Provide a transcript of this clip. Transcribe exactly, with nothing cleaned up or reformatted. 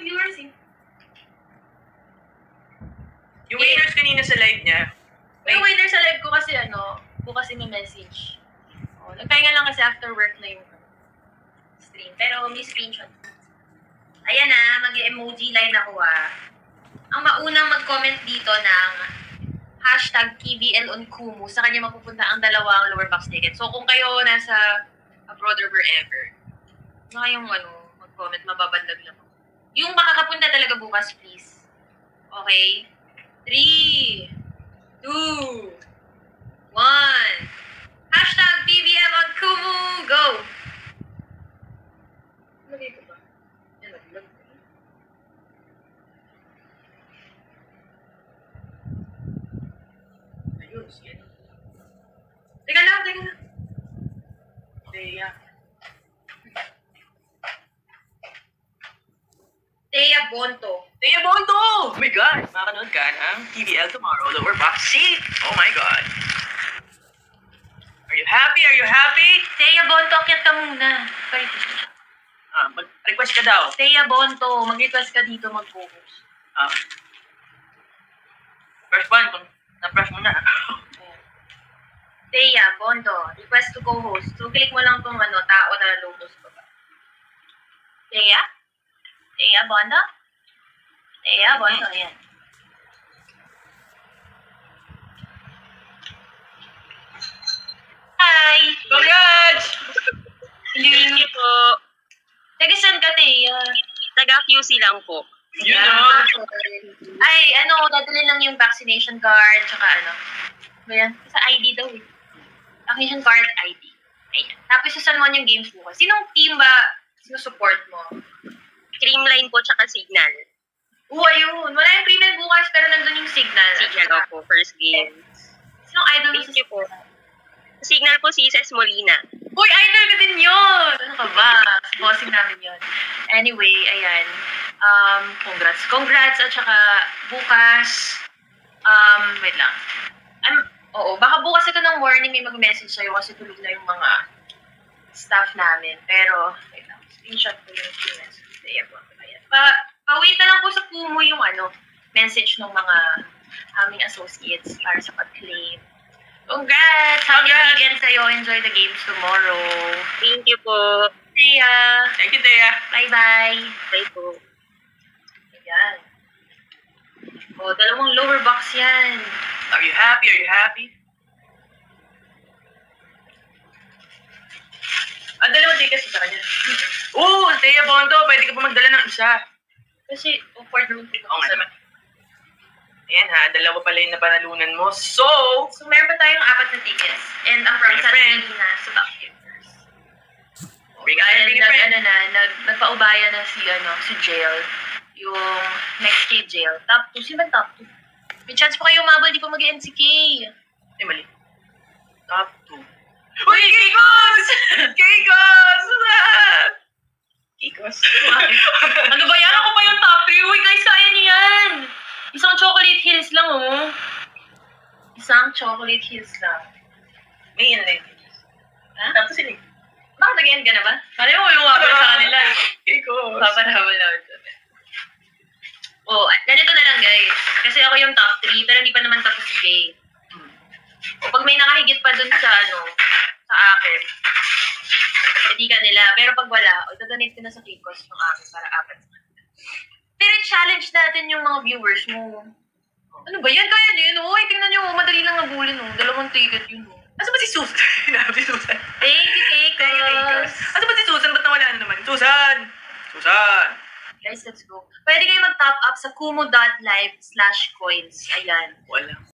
viewers eh. Yung waiters kanina sa live niya. Yung waiter sa live ko kasi ano, bukas may message. Oh, nagpahinga lang kasi after work na yung stream. Pero may screenshot. Ayan na, mag-emoji line ako ah. Ang maunang mag-comment dito ng hashtag K B L on Kumu, sa kanya mapupunta ang dalawang lower box ticket. So kung kayo nasa abroad or wherever, na kayong ano, mag-comment, mababandag lang ako. Yung makakapunta talaga bukas, please. Okay? Three, two, one. Hashtag B B L on Kumu, go! Ano dito ba? Yan, nag-vlog. Ayun, sige. Teka lang, teka lang. Teya. Teya Bonto. Teya Bonto! Oh my God! Makakanood ka ng T V L tomorrow, lower box seat. Oh my God. Are you happy? Are you happy? Teya Bonto, akyat ka muna. Sorry. Ah, mag-request ka daw. Teya Bonto, mag-request ka dito mag-focus. Ah. First one, kung na-press mo na. Teya Bonto, request to co-host. So, click mo lang tong ano, tao na logos ko. Teya? Teya Bonto? Teya Bonto, ayan. Hi! Congrats! Thank you po. Taga saan ka, Teya? Taga-Q C lang po. You know? Ay, ano, dadalhin lang yung vaccination card, tsaka ano. Ba yan? Sa I D daw eh. Vaccination card, I D. Ayan. Tapos sasalmon yung games bukas. Sinong team ba sinusupport mo? Creamline po tsaka Signal. Oo, ayun. Wala yung Creamline bukas, pero nandun yung Signal. Signal daw po, first game. Sinong idol mo Thank you po. Signal po si Ces Molina. Uy, idol ko din yun! Ano ka ba? Bossing namin yun. Anyway, ayan. Um, congrats. Congrats at saka bukas. Um, wait lang. Um, oo, baka bukas ito ng morning may mag-message sa'yo kasi tulog na yung mga staff namin. Pero, wait lang. Screenshot ko yung message. Ayan po. Ayan. Pa, pa-wait na lang po sa Kumu yung ano, message ng mga aming associates para sa pag-claim. Congrats! Happy Congrats! weekend sa'yo. Enjoy the games tomorrow. Thank you po. See ya! Thank you, Teya. Bye-bye! Bye po. Ayan. O, dalawang lower box yan. Are you happy? Are you happy? Ah, dalawang tickets sa kanya. Oo, oh, Teya Bonto, pwede ka pa magdala ng isa. Kasi, awkward naman po. Oo nga naman. Ayan ha, dalawa pala yung napanalunan mo. So, So, meron pa tayong apat na tickets. And ang Bring a promise friend. natin na sa backkeepers. bring a friend, And bring a nag, friend. ano na, nag, nagpaubaya na si, ano, si Jail. Yung next kay Jail. Top two. Sino ba top two? May chance pa kayo umabol, di pa mag-M C K. Ay, mali. Top two. Uy, Kikos! Kikos! Kikos. Ano ba yan? Ako pa yung top three. Uy, guys, kaya niyo yan. Isang chocolate hills lang, oh. Isang chocolate hills lang. May yan na yun. Ha? Tapos sila. Bakit nag-end ka na ba? Kali mo, yung wabal sa kanila. Kikos. Papanahawal na ito. Oh, ganito na lang, guys. Kasi ako yung top three, pero hindi pa naman tapos si Jay. O, pag may nakahigit pa dun sa, ano, sa akin, hindi ka nila. Pero pag wala, o, dadonate ko na sa Kikos yung akin para apat. Pero challenge natin yung mga viewers mo. Ano ba yan? Kaya niyo yun? Uy, tingnan niyo, madali lang nabulin. Oh. Dalawang ticket yun. Oh. Asa ba si Susan? Sinabi si Susan. Thank you, Thank you, Kikos. Kikos. Asa ba si Susan? Ba't nawala na naman? Susan! Susan! Guys, let's go. Pwede kayo mag-top up sa kumu dot live slash coins. Ayan. Wala.